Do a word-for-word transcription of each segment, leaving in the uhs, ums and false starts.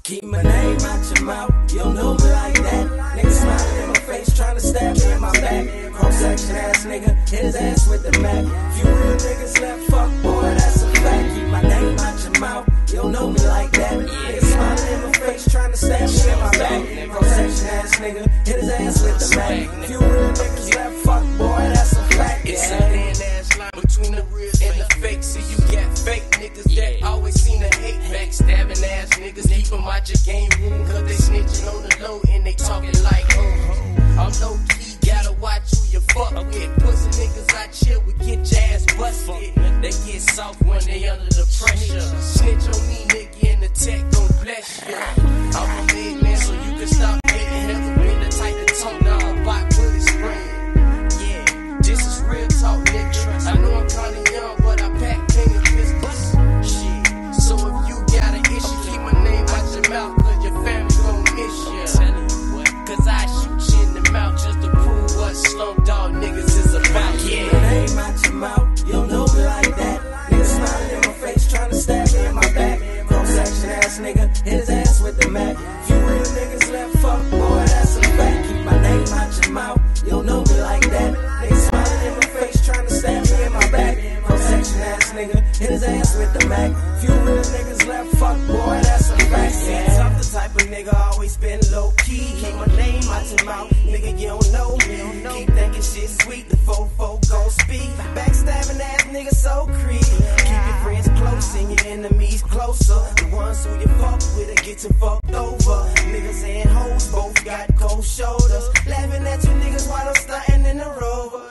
Keep my name out your mouth, you don't know me like that. Nigga smiling in my face, tryna stab me in my back. Cross-section ass nigga, hit his ass with the Mac. Few real niggas left, fuck boy, that's a fact. Keep my name out your mouth, you don't know me like that. Nigga smiling in my face, tryna stab me in my back. Cross-section ass nigga, hit his ass with the Mac. Few real niggas left, fuck boy, that's a fact. It's a thin ass line between the real and the fake. See, you got fake niggas that always seem to hate. Backstabbing ass niggas, keep them out your game room, cause they snitching on the low and they talking like oh. I'm low key, gotta watch who you fuck with. Pussy niggas I chill with, get your ass busted. They get soft when they under the pressure. Snitch on me, nigga, and the tech gon' bless you. I'm a big man, so you can stop hating. Never been the type to talk, now I'm back with it spraying. Yeah, this is real talk, nigga. I know I'm kinda young, but I pack plenty of pistols. Shit, so if you got an issue, keep my name out your mouth, cause your family gon' miss you. Cause I shoot you in the mouth just to prove what slum dog niggas is about. Keep yeah. my name out your mouth, you don't know me like that. Nigga smiling in my face, tryna stab me in my back. Cross-section ass nigga, hit his ass with the Mac. Few real niggas left, fuck boy, that's a fact. Keep my name out your mouth, you don't know me like that. Nigga smiling in my face, tryna stab me in my back. Cross-section ass nigga, hit his ass with the Mac. Few real niggas left, fuck boy, that's a fact. Yeah, I'm the type of nigga always been low key. Keep my name out your mouth, nigga, you don't know me. Keep thinking shit sweet, the fofo gon' speak. Backstabbing ass nigga so creepy. Keep your friends close and your enemies closer. The ones who you fuck with will get you fucked over. Niggas and hoes both got cold shoulders. Laughing at you niggas while I'm stunting in the Rover.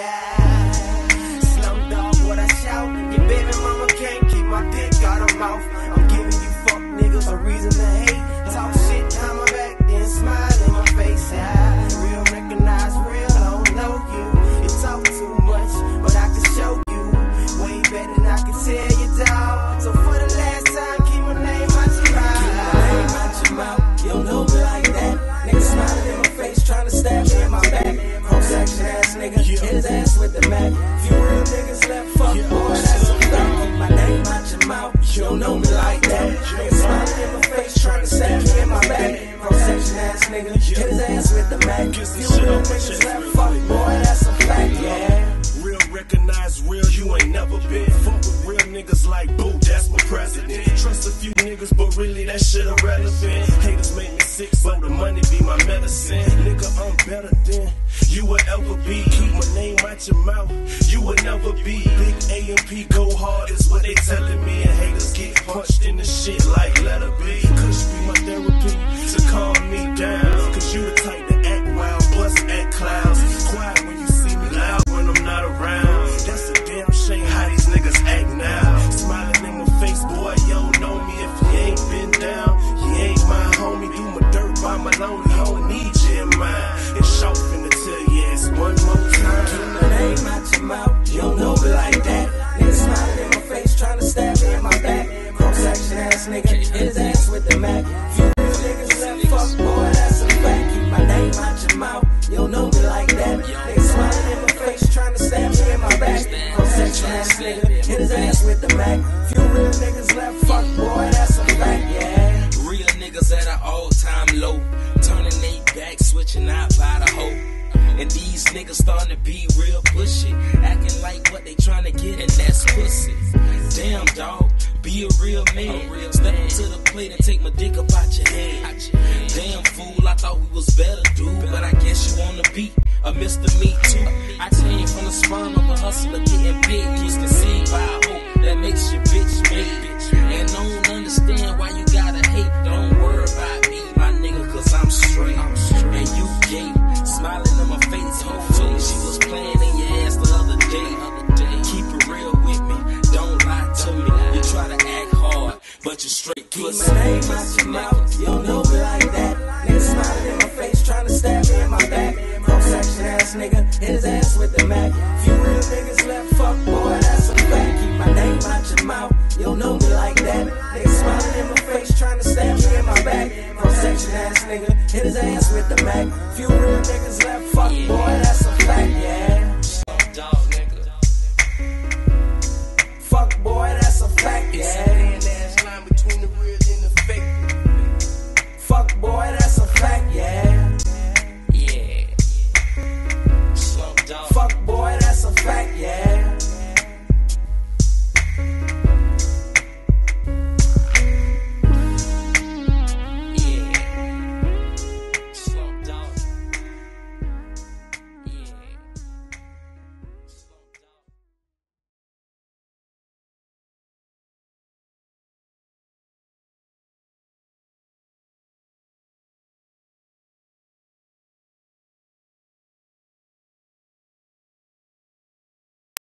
Yeah, slum dog, what I shout. Your baby mama can't keep my dick out her mouth. I'm giving you fuck niggas a reason to hate. Talk shit behind my back, then smile in my face. Yeah, real recognize real, I don't know you. You talk too much, but I can show you way better than I can tell you, dog. So for the last time, keep my name out your mouth. Keep my name out your mouth, you don't know me like that. Nigga smiling in my face, tryna stab me in my back. Cross-section ass nigga, hit his ass with the Mac. Few real niggas left, fuck boy, that's a fact. Keep my name out your mouth, you don't know me like that. Nigga smiling in my face, tryna stab me in my back. Cross-section ass nigga, hit his ass with the Mac. Few real niggas left, fuck boy, that's a fact, yeah. Real recognize real, you ain't never been. Fuck with real niggas like Boo, that's my president. Trust a few niggas, but really that shit irrelevant. Haters make me sick, so the money be my medicine. Nigga, I'm better than you will ever be. Keep my name out your mouth, you will never be. Big A M P go hard is what they telling me. And haters get punched in the shit like let her be. Kush be my therapy to calm me down. Cause you the type to act wild, bust at clouds. Quiet when you see me, loud when I'm not around. That's a damn shame how these niggas act now. Smiling in my face, boy, you don't know me. If you ain't been down, you ain't my homie. Do my dirt by my lonely, I don't need you in mine. And show finna tell you yes one more time. Keep my name out your mouth, you don't know me like that. Nigga smiling in my face, tryna stab me in my back. Cross-section ass nigga, hit his ass with the Mac. Few real niggas left, fuck boy, that's a fact. Keep my name out your mouth, you don't know me like that. Nigga smiling in my face, tryna stab me in my back. Cross-section ass nigga, hit his ass with the Mac. Few real niggas left, fuck boy, that's a fact, yeah. Real niggas at an all-time low, turning they back, switching out by the hoe. And these niggas starting to be real pushy, acting like what they trying to get, and that's pussy. Damn, dog, be a real man. A real Step man. Up to the plate and take my dick up out your head. Damn, fool, I thought we was better, dude. But I guess you on the beat, a Mister Me Too. I came from the sperm of a hustler getting paid. Used to see by a hope that makes your bitch made. And I don't understand why you gotta hate. Don't worry about me, my nigga, cause I'm straight. And you gay, smiling in my face. Hopefully she was playing in your ass the other day. Keep it real with me, don't lie to me. You try to act hard, but you straight pussy. Keep my name out your mouth, you don't know me like that. Nigga smiling in my face, tryna stab me in my back. Cross-section ass nigga, hit his ass with the Mac. Few real niggas left, fuck boy, that's a fact. Keep my name out your mouth, you don't know me like that. Nigga smiling in my face, tryna stab me in my back. Cross-section ass nigga, hit his ass with the Mac. Few real niggas left, fuck boy, that's a fact, yeah.